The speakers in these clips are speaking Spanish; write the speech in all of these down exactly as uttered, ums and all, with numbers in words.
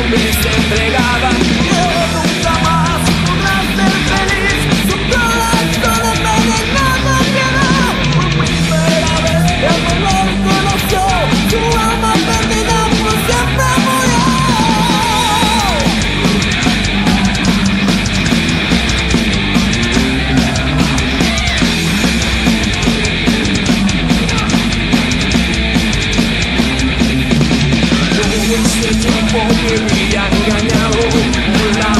hombres se entregaban. No, nunca más podrás ser feliz. Su corazón envenenado quedó. Por primera vez el dolor conoció. Su alma perdida por siempre murió. Todo ese tiempo me había engañado.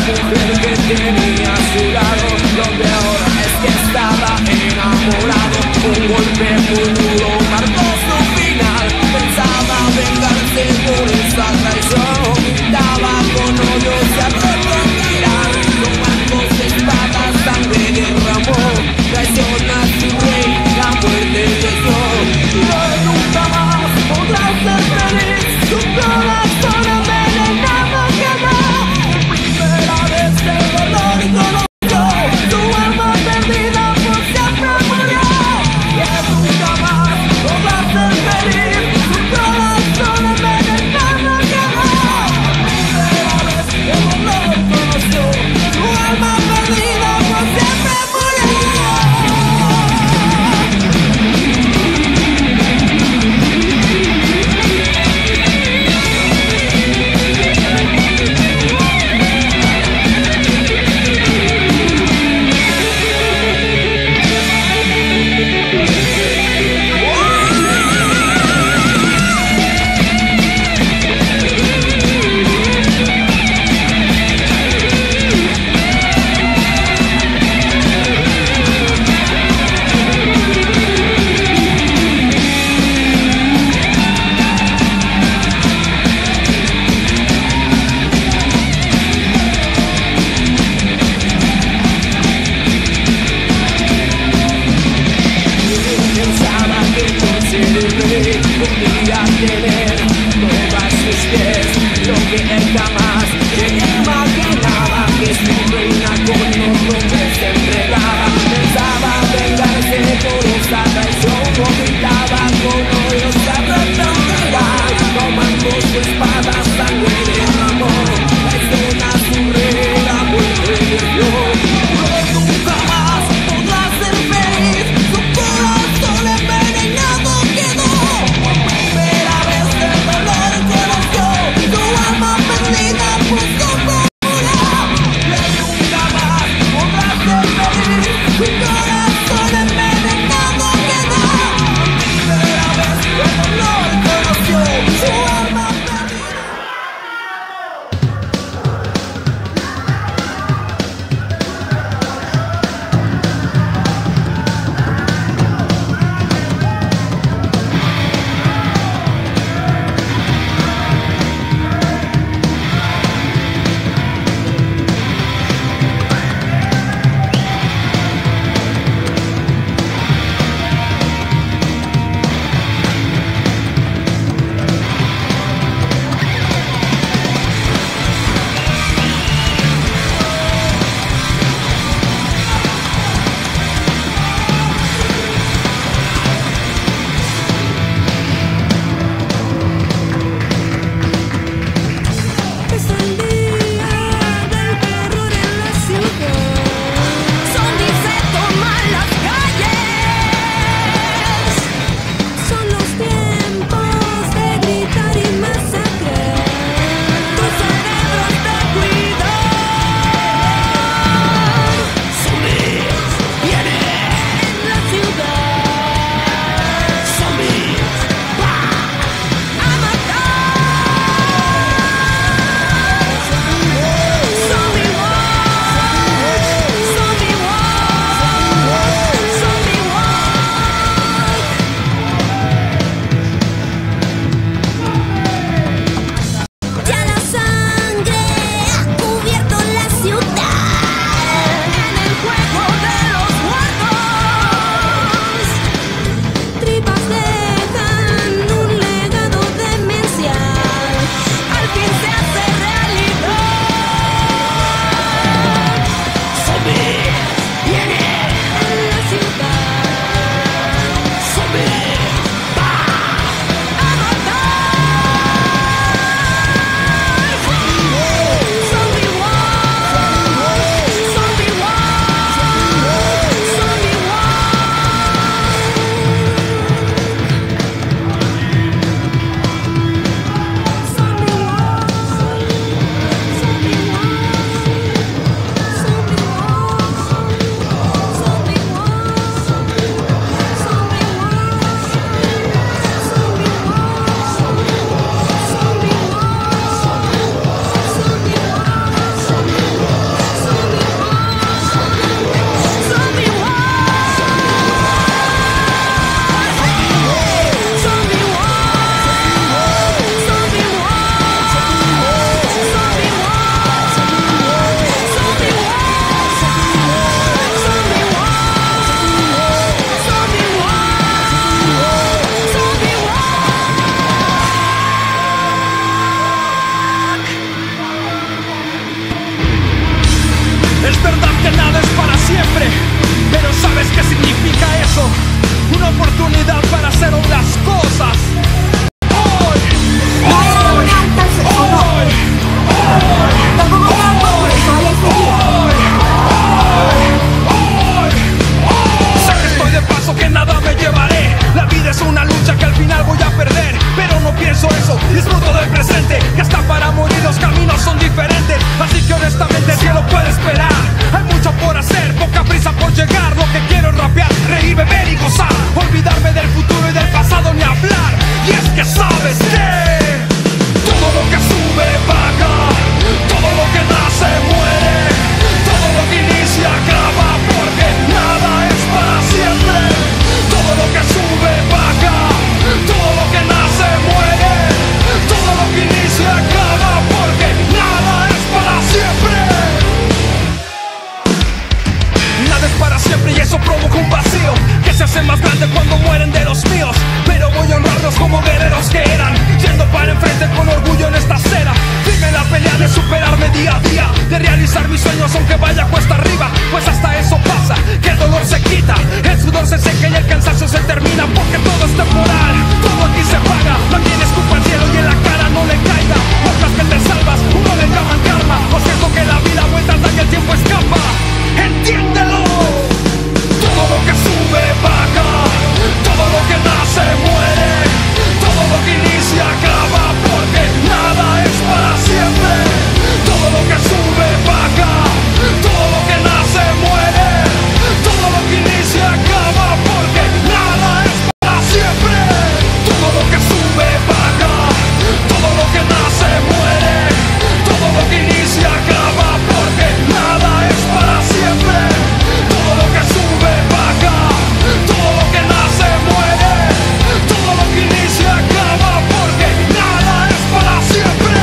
sueños aunque vaya cuesta arriba, pues hasta eso pasa, que el dolor se quita, el sudor se seca y el cansancio se termina, porque todo es temporal, todo aquí se paga, no tienes culpa al cielo y en la cara no le caiga, pocas que te salvas, uno le llaman karma, lo siento que la vida vuelta da y el tiempo escapa, entiéndelo, todo lo que sube baja, todo lo que nace muere, todo lo que inicia acaba, porque nada es para siempre, todo lo que sube baja, todo lo que nace muere, todo lo que inicia acaba, porque nada es para siempre, todo lo que sube baja, todo lo que nace muere, todo lo que inicia acaba, porque nada es para siempre, todo lo que sube baja, todo lo que nace muere, todo lo que inicia acaba, porque nada es para siempre.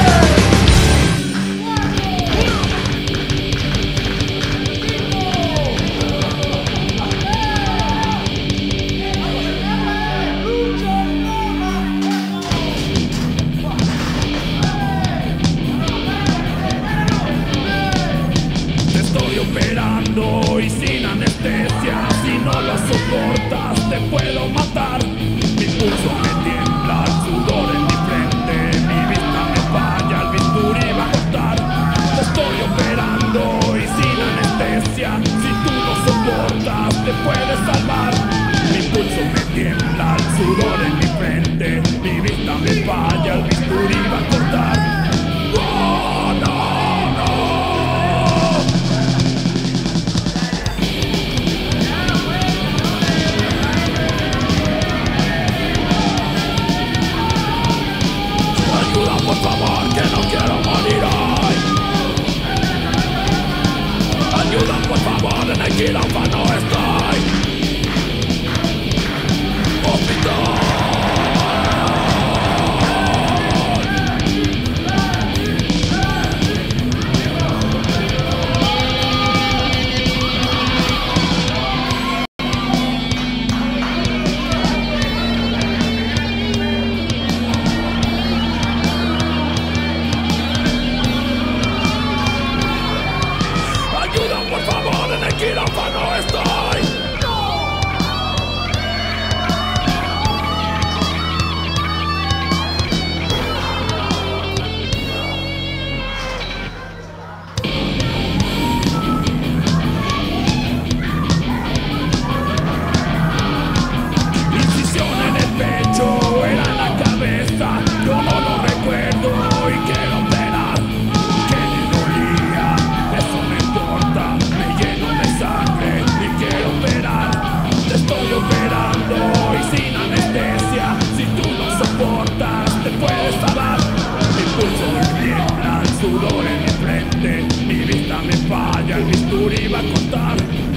Te estoy operando y sin anestesia, si no lo soportas te puedo matar. Mi pulso me tiembla, el sudor en mi frente, mi vista me falla, el bisturí va a cortar. Te estoy operando y sin anestesia, si tú lo soportas te puedes salvar. Mi pulso me tiembla, el sudor en mi frente, mi vista me falla, el bisturí va a cortar. ¡Oh, no, no! Ayuda, por favor, que no quiero morir hoy. Ayuda, por favor, en el quirófano estoy. Hospital. Ayuda, por favor, en el quirófano estoy. Incisión en el pecho, era en la cabeza, yo no lo recuerdo y quiero operar. Que me dolía, eso no importa, me lleno de sangre y quiero operar. Te estoy operando y sin anestesia, si tú no soportas te puedes salvar. Mi pulso me tiembla, el sudor en mi frente, mi vista me falla, el bisturí va a cortar.